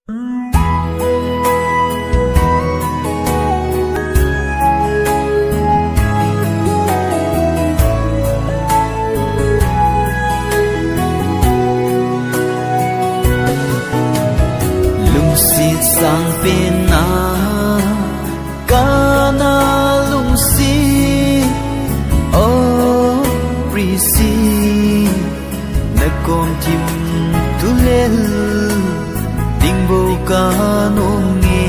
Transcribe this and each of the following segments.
sang pena kana lung si o prisi na kom tim tu lel ding bo kano nge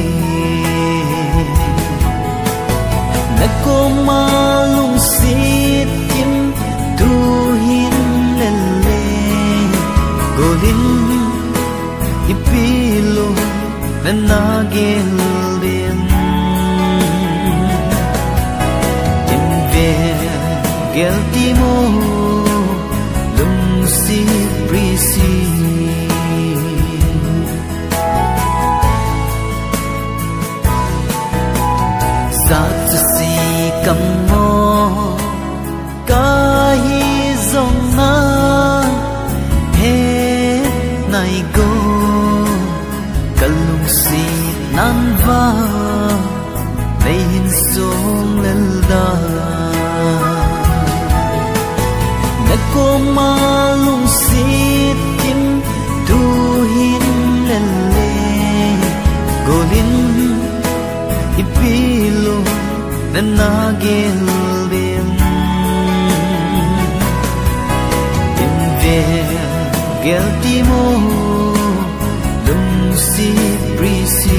na kom ma lung si tim tu hin lele golin ipilo nagel din gel timo lung si prisi sa si kam mo kahi zong na he nai go kalung si nan va nay hin song lelda na ko malung si tim tu hin lele golin ipilo na nagel din gel timo si prisi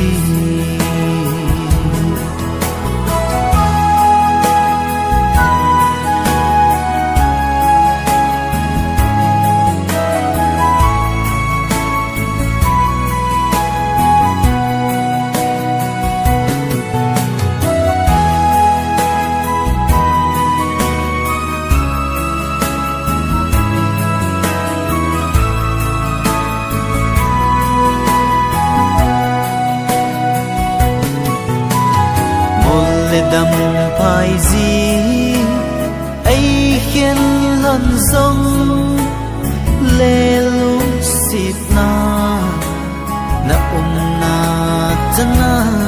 đầm phai gì ấy khiến lần dông lê lũ xịt na na na chân na